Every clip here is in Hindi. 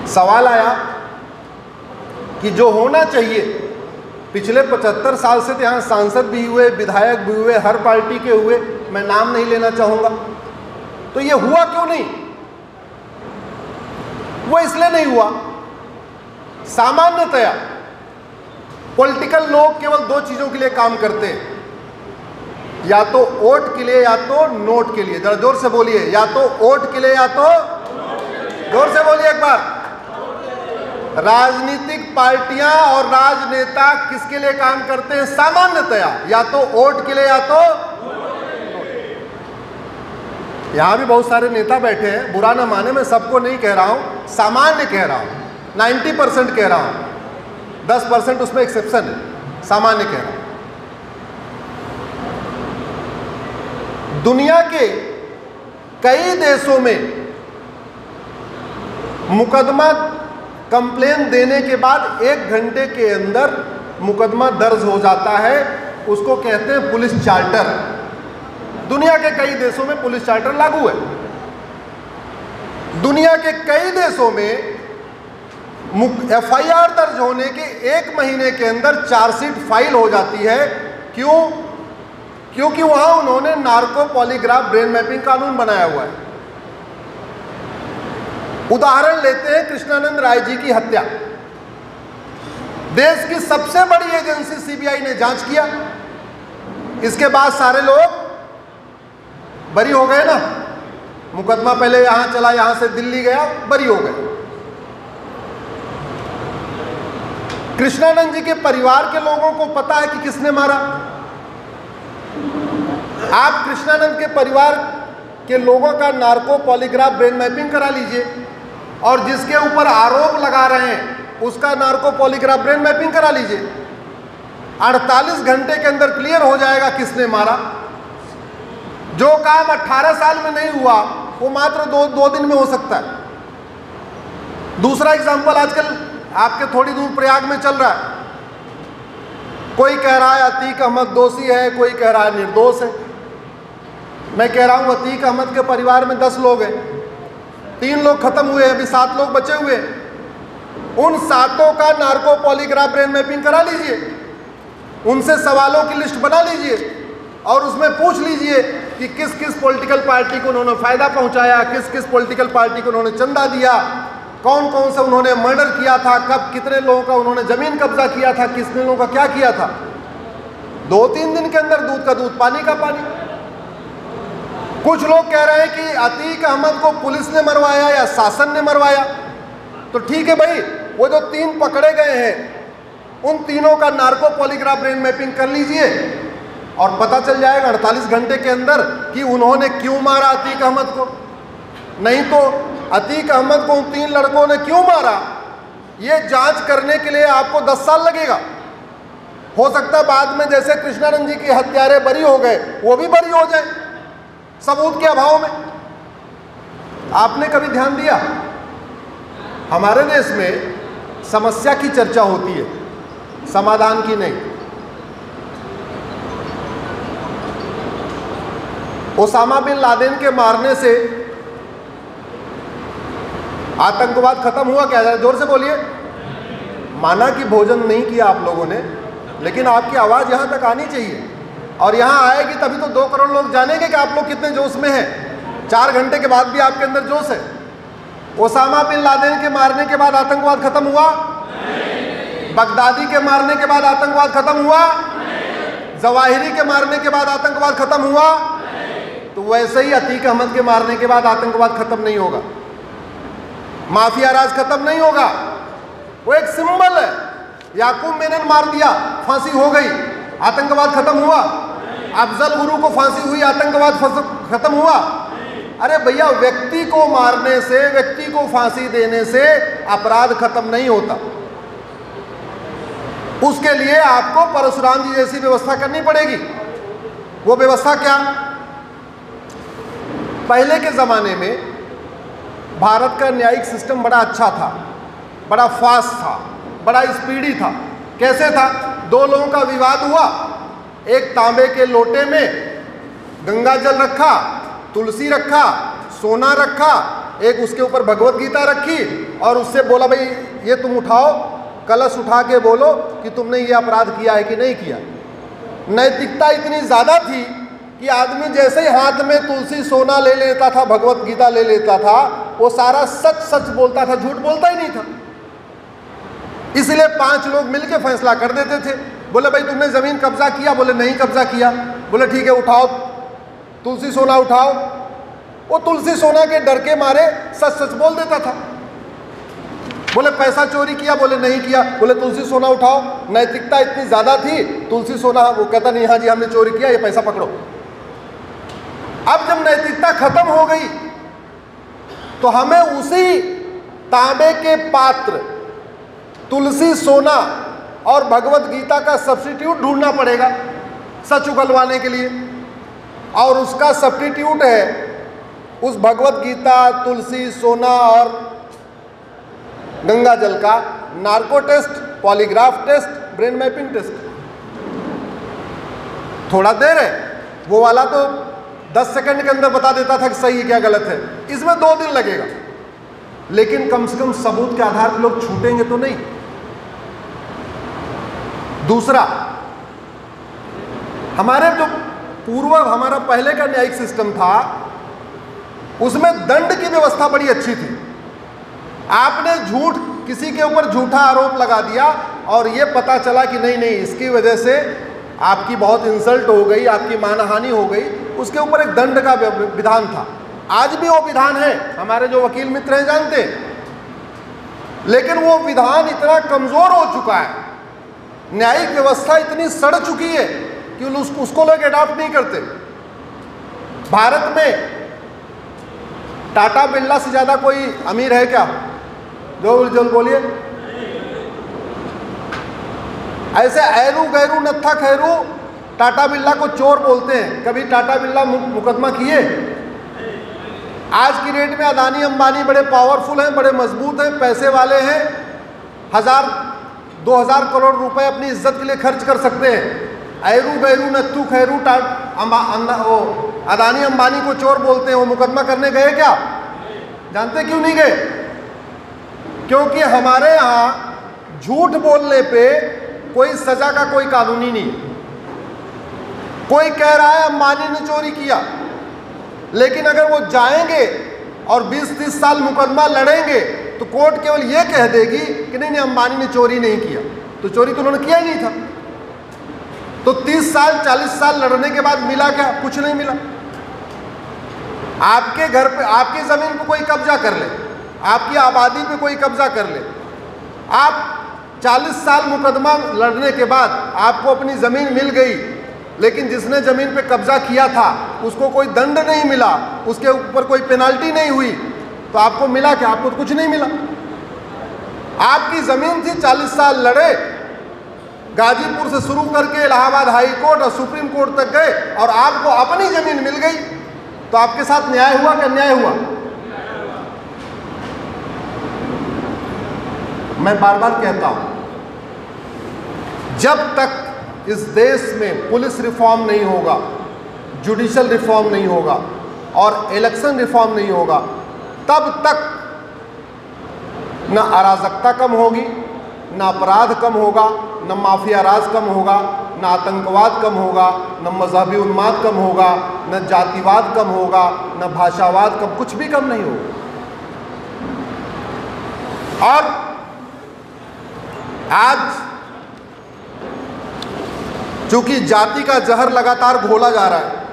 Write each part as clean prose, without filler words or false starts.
सवाल आया कि जो होना चाहिए, पिछले 75 साल से तो यहाँ सांसद भी हुए, विधायक भी हुए, हर पार्टी के हुए, मैं नाम नहीं लेना चाहूँगा, तो ये हुआ क्यों नहीं? वो इसलिए नहीं हुआ, सामान्यतया पॉलिटिकल लोग केवल दो चीज़ों के लिए काम करते हैं, या तो वोट के लिए या तो नोट के लिए। जरा जोर से बोलिए, या तो वोट के लिए या तो, जोर से बोलिए एक बार। राजनीतिक पार्टियां और राजनेता किसके लिए काम करते हैं? सामान्यतया या तो वोट के लिए या तो। यहां भी बहुत सारे नेता बैठे हैं, बुरा ना माने, मैं सबको नहीं कह रहा हूं, सामान्य कह रहा हूं, 90% कह रहा हूं, 10% उसमें एक्सेप्शन है, सामान्य कह रहा हूं। दुनिया के कई देशों में मुकदमा कंप्लेन देने के बाद 1 घंटे के अंदर मुकदमा दर्ज हो जाता है, उसको कहते हैं पुलिस चार्टर। दुनिया के कई देशों में पुलिस चार्टर लागू है। दुनिया के कई देशों में एफआईआर दर्ज होने के 1 महीने के अंदर चार्जशीट फाइल हो जाती है। क्यों? क्योंकि वहां उन्होंने नार्को पॉलीग्राफ ब्रेन मैपिंग कानून बनाया हुआ है। उदाहरण लेते हैं कृष्णानंद राय जी की हत्या। देश की सबसे बड़ी एजेंसी सीबीआई ने जांच किया, इसके बाद सारे लोग बरी हो गए ना। मुकदमा पहले यहां चला, यहां से दिल्ली गया, बरी हो गए। कृष्णानंद जी के परिवार के लोगों को पता है कि किसने मारा। आप कृष्णानंद के परिवार के लोगों का नार्को पॉलीग्राफ ब्रेन मैपिंग करा लीजिए, और जिसके ऊपर आरोप लगा रहे हैं उसका नार्को पॉलीग्राफ ब्रेन मैपिंग करा लीजिए। 48 घंटे के अंदर क्लियर हो जाएगा किसने मारा। जो काम 18 साल में नहीं हुआ वो मात्र दो दिन में हो सकता है। दूसरा एग्जाम्पल आजकल आपके थोड़ी दूर प्रयाग में चल रहा है। कोई कह रहा है अतीक अहमद दोषी है, कोई कह रहा है निर्दोष है। मैं कह रहा हूं अतीक अहमद के परिवार में 10 लोग हैं, 3 लोग खत्म हुए, अभी 7 लोग बचे हुए। उन 7 का नार्को पॉलीग्राफ ब्रेन मैपिंग करा लीजिए, उनसे सवालों की लिस्ट बना लीजिए और उसमें पूछ लीजिए कि किस किस पॉलिटिकल पार्टी को उन्होंने फायदा पहुंचाया, किस किस पॉलिटिकल पार्टी को उन्होंने चंदा दिया, कौन कौन से उन्होंने मर्डर किया था, कब कितने लोगों का उन्होंने जमीन कब्जा किया था, कितने लोगों का क्या किया था। 2-3 दिन के अंदर दूध का दूध पानी का पानी। कुछ लोग कह रहे हैं कि अतीक अहमद को पुलिस ने मरवाया या शासन ने मरवाया। तो ठीक है भाई, वो जो 3 पकड़े गए हैं उन तीनों का नार्को पॉलीग्राफ ब्रेन मैपिंग कर लीजिए और पता चल जाएगा 48 घंटे के अंदर कि उन्होंने क्यों मारा अतीक अहमद को। नहीं तो अतीक अहमद को उन 3 लड़कों ने क्यों मारा, ये जांच करने के लिए आपको 10 साल लगेगा। हो सकता है बाद में जैसे कृष्णानंद जी के हत्यारे बरी हो गए, वो भी बरी हो जाए सबूत के अभाव में। आपने कभी ध्यान दिया, हमारे देश में समस्या की चर्चा होती है, समाधान की नहीं। ओसामा बिन लादेन के मारने से आतंकवाद खत्म हुआ क्या? जरा जोर से बोलिए। माना कि भोजन नहीं किया आप लोगों ने, लेकिन आपकी आवाज़ यहाँ तक आनी चाहिए, और यहाँ आएगी तभी तो 2 करोड़ लोग जानेंगे कि आप लोग कितने जोश में हैं। 4 घंटे के बाद भी आपके अंदर जोश है। ओसामा बिन लादेन के मारने के बाद आतंकवाद खत्म हुआ? बगदादी के मारने के बाद आतंकवाद खत्म हुआ? जवाहिरी के मारने के बाद आतंकवाद खत्म हुआ? तो वैसे ही अतीक अहमद के मारने के बाद आतंकवाद खत्म नहीं होगा, माफिया राज खत्म नहीं होगा। वो एक सिंबल है। याकूब मेनन मार दिया, फांसी हो गई, आतंकवाद खत्म हुआ। अफजल गुरु को फांसी हुई, आतंकवाद खत्म हुआ। अरे भैया, व्यक्ति को मारने से, व्यक्ति को फांसी देने से अपराध खत्म नहीं होता। उसके लिए आपको परशुराम जी जैसी व्यवस्था करनी पड़ेगी। वो व्यवस्था क्या? पहले के ज़माने में भारत का न्यायिक सिस्टम बड़ा अच्छा था, बड़ा फास्ट था, बड़ा स्पीडी था। कैसे था? 2 लोगों का विवाद हुआ, एक तांबे के लोटे में गंगा जल रखा, तुलसी रखा, सोना रखा, एक उसके ऊपर भगवत गीता रखी और उससे बोला भाई ये तुम उठाओ, कलश उठा के बोलो कि तुमने ये अपराध किया है कि नहीं किया। नैतिकता इतनी ज़्यादा थी कि आदमी जैसे ही हाथ में तुलसी सोना ले लेता था, भगवत गीता ले लेता था, वो सारा सच सच बोलता था, झूठ बोलता ही नहीं था। इसलिए 5 लोग मिलके फैसला कर देते थे। बोले भाई तुमने ज़मीन कब्जा किया? बोले नहीं कब्जा किया। बोले ठीक है उठाओ, तुलसी सोना उठाओ। वो तुलसी सोना के डर के मारे सच सच बोल देता था। बोले पैसा चोरी किया? बोले नहीं किया। बोले तुलसी सोना उठाओ। नैतिकता इतनी ज़्यादा थी, तुलसी सोना, वो कहता नहीं हाँ जी हमने चोरी किया, ये पैसा पकड़ो। अब जब नैतिकता खत्म हो गई तो हमें उसी तांबे के पात्र तुलसी सोना और भगवत गीता का सब्स्टिट्यूट ढूंढना पड़ेगा सच उगलवाने के लिए। और उसका सब्स्टिट्यूट है उस भगवत गीता, तुलसी, सोना और गंगा जल का narco test, polygraph test, brain mapping test. थोड़ा देर है, वो वाला तो 10 सेकंड के अंदर बता देता था कि सही है क्या गलत है। इसमें 2 दिन लगेगा, लेकिन कम से कम सबूत के आधार पर लोग छूटेंगे तो नहीं। दूसरा, हमारे जो हमारा पहले का न्यायिक सिस्टम था उसमें दंड की व्यवस्था बड़ी अच्छी थी। आपने झूठ, किसी के ऊपर झूठा आरोप लगा दिया और ये पता चला कि नहीं नहीं इसकी वजह से आपकी बहुत इंसल्ट हो गई, आपकी मानहानि हो गई, उसके ऊपर एक दंड का विधान था। आज भी वो विधान है, हमारे जो वकील मित्र हैं जानते हैं। लेकिन वो विधान इतना कमज़ोर हो चुका है, न्यायिक व्यवस्था इतनी सड़ चुकी है कि उसको लोग अडॉप्ट नहीं करते। भारत में टाटा बिरला से ज़्यादा कोई अमीर है क्या? जो बोलिए। ऐसे ऐरू गैरू नत्था खैरू टाटा बिरला को चोर बोलते हैं। कभी टाटा बिरला मुकदमा किए? आज की डेट में अदानी अंबानी बड़े पावरफुल हैं, बड़े मजबूत हैं, पैसे वाले हैं, 1000-2000 करोड़ रुपए अपनी इज्जत के लिए खर्च कर सकते हैं। ऐरू गैरू नत्थू खैरू अदानी अंबानी को चोर बोलते हैं। वो मुकदमा करने गए क्या? जानते क्यों नहीं गए? क्योंकि हमारे यहाँ झूठ बोलने पे कोई सजा का कोई कानून ही नहीं। कोई कह रहा है अंबानी ने चोरी किया, लेकिन अगर वो जाएंगे और 20-30 साल मुकदमा लड़ेंगे तो कोर्ट केवल ये कह देगी कि नहीं नहीं अंबानी ने चोरी नहीं किया। तो चोरी तो उन्होंने किया ही नहीं था। तो 30 साल 40 साल लड़ने के बाद मिला क्या? कुछ नहीं मिला। आपके घर पे, आपकी ज़मीन पे कोई कब्जा कर ले, आपकी आबादी पे कोई कब्जा कर ले, आप 40 साल मुकदमा लड़ने के बाद आपको अपनी ज़मीन मिल गई, लेकिन जिसने ज़मीन पे कब्जा किया था उसको कोई दंड नहीं मिला, उसके ऊपर कोई पेनाल्टी नहीं हुई, तो आपको मिला क्या? आपको तो कुछ नहीं मिला। आपकी ज़मीन थी, 40 साल लड़े, गाजीपुर से शुरू करके इलाहाबाद हाई कोर्ट और सुप्रीम कोर्ट तक गए और आपको अपनी ज़मीन मिल गई, तो आपके साथ न्याय हुआ कि अन्याय हुआ? मैं बार बार कहता हूं, जब तक इस देश में पुलिस रिफॉर्म नहीं होगा, जुडिशल रिफॉर्म नहीं होगा और इलेक्शन रिफॉर्म नहीं होगा, तब तक न अराजकता कम होगी, न अपराध कम होगा, न माफिया राज कम होगा, न आतंकवाद कम होगा, न मजहबी उन्माद कम होगा, न जातिवाद कम होगा, न भाषावाद कम, कुछ भी कम नहीं होगा। और आज चूंकि जाति का जहर लगातार घोला जा रहा है,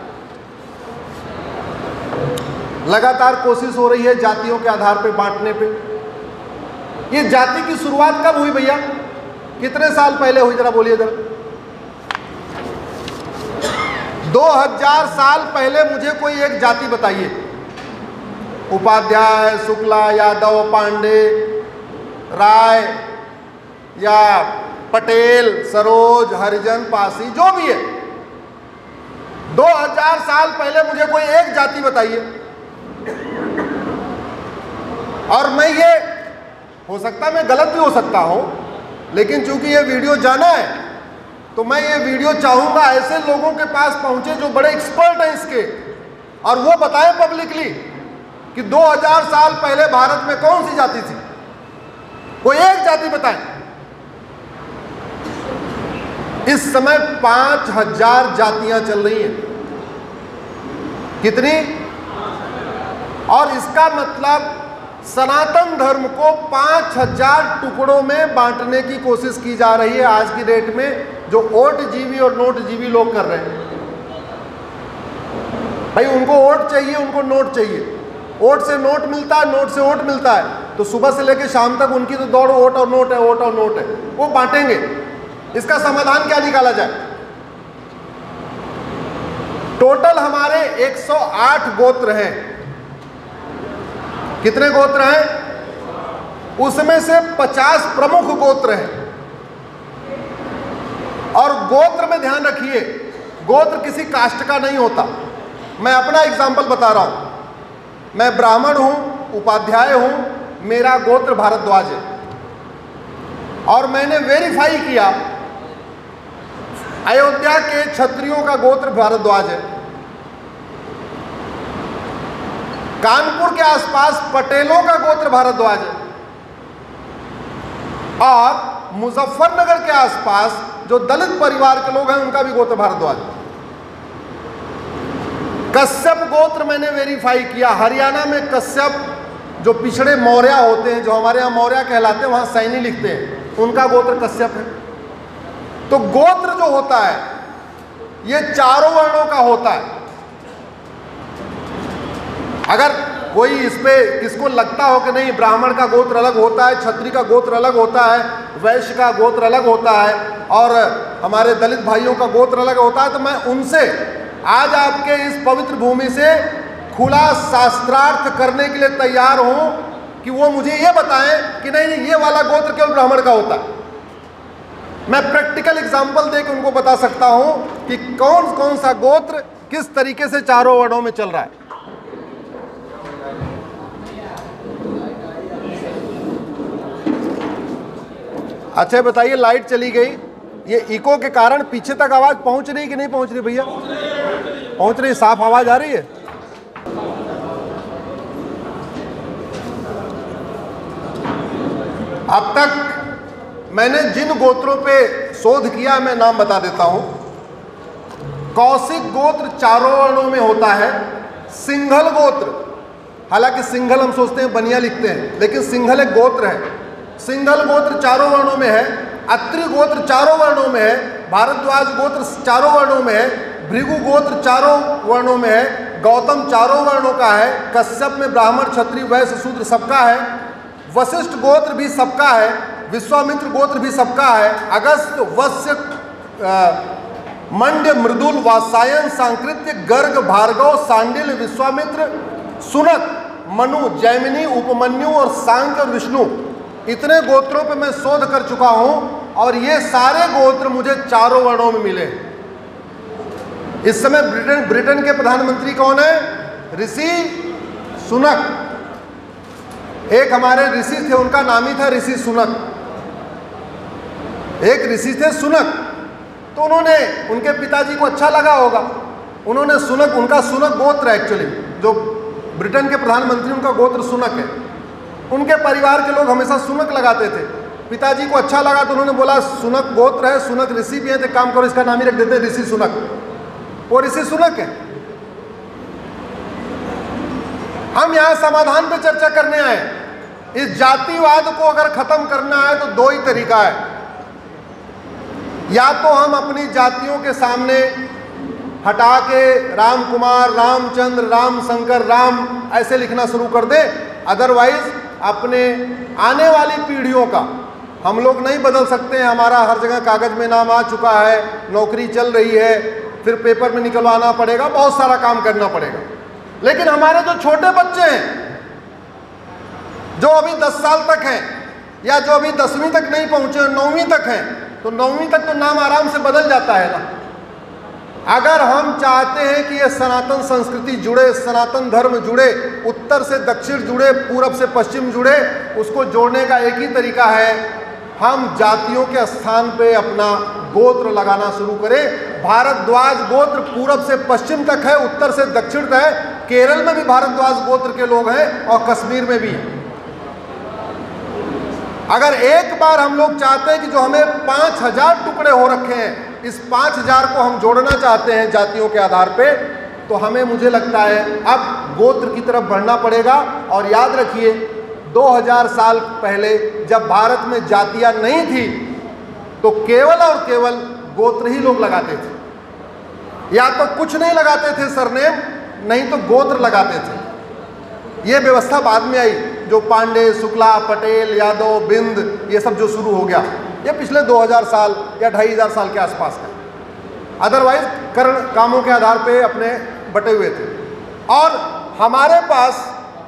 लगातार कोशिश हो रही है जातियों के आधार पर बांटने पे। ये जाति की शुरुआत कब हुई भैया? कितने साल पहले हुई? जरा बोलिए जरा। 2000 साल पहले मुझे कोई एक जाति बताइए, उपाध्याय, शुक्ला, यादव, पांडे, राय या पटेल, सरोज, हरिजन, पासी, जो भी है, 2000 साल पहले मुझे कोई एक जाति बताइए। और मैं ये, हो सकता है मैं गलत भी हो सकता हूं, लेकिन चूंकि ये वीडियो जाना है तो मैं ये वीडियो चाहूँगा ऐसे लोगों के पास पहुँचे जो बड़े एक्सपर्ट हैं इसके, और वो बताएं पब्लिकली कि 2000 साल पहले भारत में कौन सी जाति थी? कोई एक जाति बताएं। इस समय 5000 जातियां चल रही हैं। कितनी? और इसका मतलब सनातन धर्म को 5000 टुकड़ों में बांटने की कोशिश की जा रही है आज की डेट में, जो ओट जीवी और नोट जीवी लोग कर रहे हैं। भाई उनको वोट चाहिए, उनको नोट चाहिए। वोट से नोट मिलता है, नोट से वोट मिलता है, तो सुबह से लेकर शाम तक उनकी तो दौड़ वोट और नोट है, वोट और नोट है। वो बांटेंगे। इसका समाधान क्या निकाला जाए? टोटल हमारे 108 गोत्र हैं। कितने गोत्र हैं? उसमें से 50 प्रमुख गोत्र हैं। और गोत्र में ध्यान रखिए, गोत्र किसी कास्ट का नहीं होता। मैं अपना एग्जाम्पल बता रहा हूं। मैं ब्राह्मण हूं, उपाध्याय हूं, मेरा गोत्र भारद्वाज है, और मैंने वेरीफाई किया अयोध्या के क्षत्रियों का गोत्र भारद्वाज है। कानपुर के आसपास पटेलों का गोत्र भारद्वाज है, और मुजफ्फरनगर के आसपास जो दलित परिवार के लोग हैं उनका भी गोत्र भारद्वाज है। कश्यप गोत्र मैंने वेरीफाई किया। हरियाणा में कश्यप जो पिछड़े मौर्य होते हैं, जो हमारे यहाँ मौर्य कहलाते हैं, वहाँ सैनी लिखते हैं, उनका गोत्र कश्यप है। तो गोत्र जो होता है ये चारों वर्णों का होता है। अगर कोई इस पे किसको लगता हो कि नहीं ब्राह्मण का गोत्र अलग होता है, क्षत्रिय का गोत्र अलग होता है, वैश्य का गोत्र अलग होता है, और हमारे दलित भाइयों का गोत्र अलग होता है, तो मैं उनसे आज आपके इस पवित्र भूमि से खुला शास्त्रार्थ करने के लिए तैयार हूं कि वो मुझे ये बताएं कि नहीं नहीं ये वाला गोत्र केवल ब्राह्मण का होता है। मैं प्रैक्टिकल एग्जांपल देकर उनको बता सकता हूं कि कौन कौन सा गोत्र किस तरीके से चारों वर्णों में चल रहा है। अच्छा बताइए, लाइट चली गई, ये इको के कारण पीछे तक आवाज पहुंच रही कि नहीं पहुंच रही? भैया पहुंच रही, साफ आवाज आ रही है? अब तक मैंने जिन गोत्रों पे शोध किया मैं नाम बता देता हूं। कौशिक गोत्र चारों वर्णों में होता है। सिंघल गोत्र, हालांकि सिंघल हम सोचते हैं बनिया लिखते हैं, लेकिन सिंघल एक गोत्र है। सिंघल गोत्र चारों वर्णों में है। अत्रि गोत्र चारों वर्णों में है। भारद्वाज गोत्र चारों वर्णों में है। भृगु गोत्र चारों वर्णों में है। गौतम चारों वर्णों का है। कश्यप में ब्राह्मण, क्षत्रिय, वैश्य, शूद्र सबका है। वशिष्ठ गोत्र भी सबका है। विश्वामित्र गोत्र भी सबका है। अगस्त, वत्स्य, मंड्य, मृदुल, वात्सायन, सांकृत्य, गर्ग, भार्गव, सांडिल, विश्वामित्र, सुनक, मनु, जैमिनी, उपमन्यु और सांख्य और विष्णु, इतने गोत्रों पे मैं शोध कर चुका हूं, और ये सारे गोत्र मुझे चारों वर्णों में मिले। इस समय ब्रिटेन के प्रधानमंत्री कौन है? ऋषि सुनक। एक हमारे ऋषि थे, उनका नाम ही था ऋषि सुनक। एक ऋषि थे सुनक, तो उन्होंने, उनके पिताजी को अच्छा लगा होगा, उन्होंने सुनक, उनका सुनक गोत्र एक्चुअली, जो ब्रिटेन के प्रधानमंत्री उनका गोत्र सुनक है। उनके परिवार के लोग हमेशा सुनक लगाते थे। पिताजी को अच्छा लगा तो उन्होंने बोला सुनक गोत्र है, सुनक ऋषि भी है, तो काम करो इसका नाम ही रख देते ऋषि सुनक। वो ऋषि सुनक है। हम यहाँ समाधान पे चर्चा करने आए। इस जातिवाद को अगर खत्म करना है तो दो ही तरीका है। या तो हम अपनी जातियों के सामने हटा के राम कुमार, रामचंद्र, राम शंकर, राम ऐसे लिखना शुरू कर दे, अदरवाइज अपने आने वाली पीढ़ियों का हम लोग नहीं बदल सकते हैं। हमारा हर जगह कागज में नाम आ चुका है, नौकरी चल रही है, फिर पेपर में निकलवाना पड़ेगा, बहुत सारा काम करना पड़ेगा। लेकिन हमारे जो छोटे बच्चे हैं, जो अभी 10 साल तक हैं, या जो अभी 10वीं तक नहीं पहुंचे, 9वीं तक हैं, तो 9वीं तक तो नाम आराम से बदल जाता है ना। अगर हम चाहते हैं कि ये सनातन संस्कृति जुड़े, सनातन धर्म जुड़े, उत्तर से दक्षिण जुड़े, पूरब से पश्चिम जुड़े, उसको जोड़ने का एक ही तरीका है, हम जातियों के स्थान पे अपना गोत्र लगाना शुरू करें। भारद्वाज गोत्र पूरब से पश्चिम तक है, उत्तर से दक्षिण तक है, केरल में भी भारद्वाज गोत्र के लोग हैं और कश्मीर में भी हैं। अगर एक बार हम लोग चाहते हैं कि जो हमें 5000 टुकड़े हो रखे हैं, इस 5000 को हम जोड़ना चाहते हैं जातियों के आधार पे, तो हमें, मुझे लगता है, अब गोत्र की तरफ बढ़ना पड़ेगा। और याद रखिए, 2000 साल पहले जब भारत में जातियां नहीं थी तो केवल और केवल गोत्र ही लोग लगाते थे। या तो कुछ नहीं लगाते थे सरनेम, नहीं तो गोत्र लगाते थे। ये व्यवस्था बाद में आई, जो पांडे, शुक्ला, पटेल, यादव, बिंद, ये सब जो शुरू हो गया, ये पिछले 2000 साल या 2500 साल के आसपास का। अदरवाइज कर्ण कामों के आधार पे अपने बटे हुए थे। और हमारे पास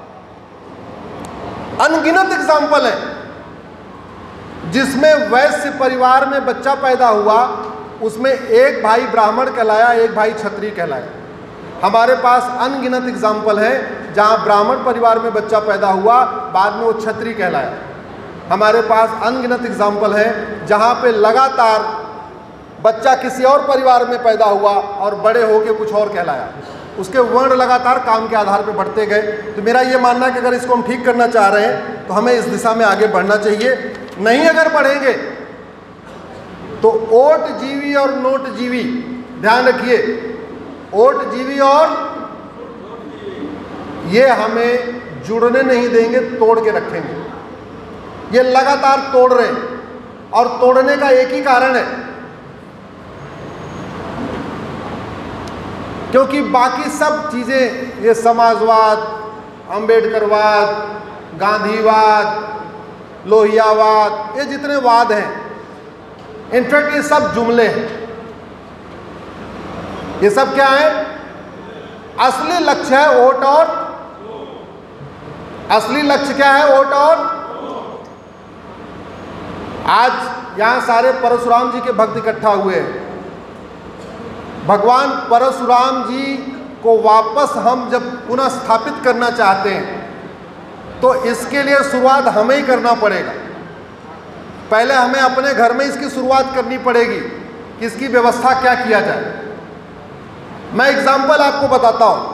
अनगिनत एग्जाम्पल है जिसमें वैश्य परिवार में बच्चा पैदा हुआ, उसमें एक भाई ब्राह्मण कहलाया, एक भाई क्षत्रिय कहलाया। हमारे पास अनगिनत एग्जाम्पल है जहां ब्राह्मण परिवार में बच्चा पैदा हुआ, बाद में वो क्षत्रिय कहलाया। हमारे पास अनगिनत एग्जाम्पल है जहां पे लगातार बच्चा किसी और परिवार में पैदा हुआ और बड़े होके कुछ और कहलाया। उसके वर्ण लगातार काम के आधार पर बढ़ते गए। तो मेरा ये मानना है कि अगर इसको हम ठीक करना चाह रहे हैं तो हमें इस दिशा में आगे बढ़ना चाहिए। नहीं अगर बढ़ेंगे तो ओट जीवी और नोट जीवी, ध्यान रखिए, ओट जीवी और ये हमें जुड़ने नहीं देंगे, तोड़ के रखेंगे। ये लगातार तोड़ रहे हैं और तोड़ने का एक ही कारण है, क्योंकि बाकी सब चीजें, ये समाजवाद, अंबेडकरवाद, गांधीवाद, लोहियावाद, ये जितने वाद हैं, इनफैक्ट ये सब जुमले हैं। ये सब क्या है? असली लक्ष्य है वोट, और असली लक्ष्य क्या है? वोट। और आज यहां सारे परशुराम जी के भक्त इकट्ठा हुए हैं। भगवान परशुराम जी को वापस हम जब पुनः स्थापित करना चाहते हैं तो इसके लिए शुरुआत हमें ही करना पड़ेगा। पहले हमें अपने घर में इसकी शुरुआत करनी पड़ेगी कि इसकी व्यवस्था क्या किया जाए। मैं एग्जाम्पल आपको बताता हूं।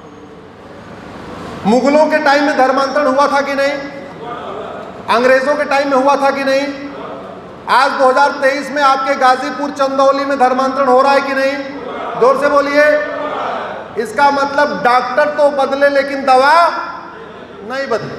मुगलों के टाइम में धर्मांतरण हुआ था कि नहीं? अंग्रेजों के टाइम में हुआ था कि नहीं? आज 2023 में आपके गाजीपुर, चंदौली में धर्मांतरण हो रहा है कि नहीं? जोर से बोलिए। इसका मतलब डॉक्टर तो बदले लेकिन दवा नहीं बदली।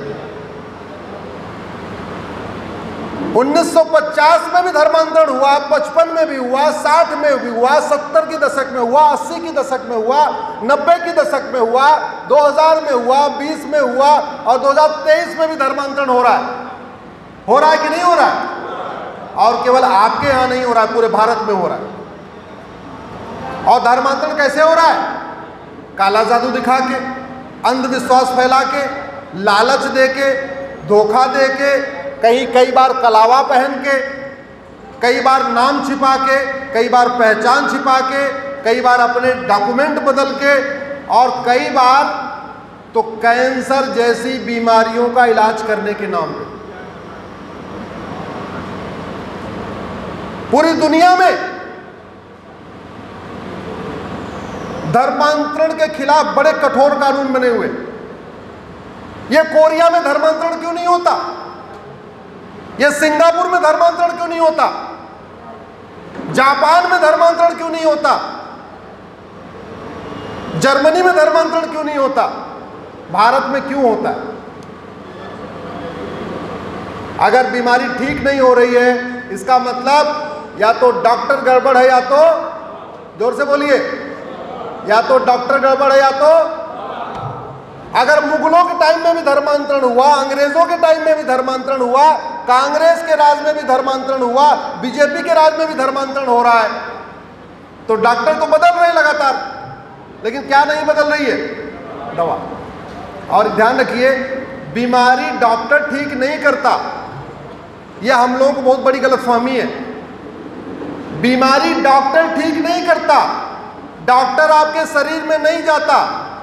1950 में भी धर्मांतरण हुआ, 55 में भी हुआ, 60 में भी हुआ, 70 के दशक में हुआ, 80 के दशक में हुआ, 90 के दशक में हुआ, 2000 में हुआ, 20 में हुआ और 2023 में भी धर्मांतरण हो रहा है। हो रहा है कि नहीं हो रहा है? और केवल आपके यहां नहीं हो रहा है, पूरे भारत में हो रहा है। और धर्मांतरण कैसे हो रहा है? काला जादू दिखा के, अंधविश्वास फैला के, लालच दे के, धोखा दे के, कई बार कलावा पहन के, कई बार नाम छिपा के, कई बार पहचान छिपा के, कई बार अपने डॉक्यूमेंट बदल के, और कई बार तो कैंसर जैसी बीमारियों का इलाज करने के नाम पे। पूरी दुनिया में धर्मांतरण के खिलाफ बड़े कठोर कानून बने हुए। ये कोरिया में धर्मांतरण क्यों नहीं होता? ये सिंगापुर में धर्मांतरण क्यों नहीं होता? जापान में धर्मांतरण क्यों नहीं होता? जर्मनी में धर्मांतरण क्यों नहीं होता? भारत में क्यों होता है? अगर बीमारी ठीक नहीं हो रही है, इसका मतलब या तो डॉक्टर गड़बड़ है, या तो, जोर से बोलिए, या तो डॉक्टर गड़बड़ है, या तो, अगर मुगलों के टाइम में भी धर्मांतरण हुआ, अंग्रेजों के टाइम में भी धर्मांतरण हुआ, कांग्रेस के राज में भी धर्मांतरण हुआ, बीजेपी के राज में भी धर्मांतरण हो रहा है, तो डॉक्टर तो बदल रहे हैं लगातार, लेकिन क्या नहीं बदल रही है? दवा। और ध्यान रखिए, बीमारी डॉक्टर ठीक नहीं करता। यह हम लोगों को बहुत बड़ी गलतफहमी है। बीमारी डॉक्टर ठीक नहीं करता। डॉक्टर आपके शरीर में नहीं जाता।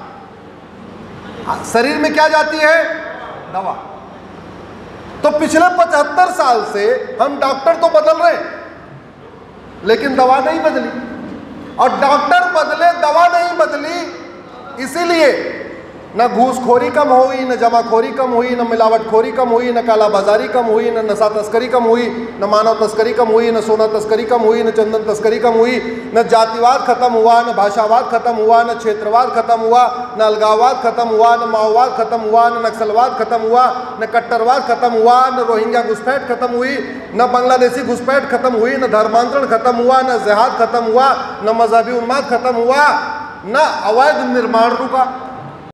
शरीर में क्या जाती है? दवा। तो पिछले 75 साल से हम डॉक्टर तो बदल रहे हैं, लेकिन दवा नहीं बदली। और डॉक्टर बदले, दवा नहीं बदली, इसीलिए न घूसखोरी कम हुई, न जमाखोरी कम हुई, न मिलावटखोरी कम हुई, न कालाबाजारी कम हुई, न नशा तस्करी कम हुई, न मानव तस्करी कम हुई, न सोना तस्करी कम हुई, न चंदन तस्करी कम हुई, न जातिवाद खत्म हुआ, न भाषावाद खत्म हुआ, न क्षेत्रवाद खत्म हुआ, न अलगाववाद खत्म हुआ, न माओवाद खत्म हुआ, न नक्सलवाद खत्म हुआ, न कट्टरवाद खत्म हुआ, न रोहिंग्या घुसपैठ खत्म हुई, न बांग्लादेशी घुसपैठ खत्म हुई, न धर्मांतरण खत्म हुआ, न जिहाद खत्म हुआ, न मजहबी उन्माद खत्म हुआ, न अवैध निर्माण रुका।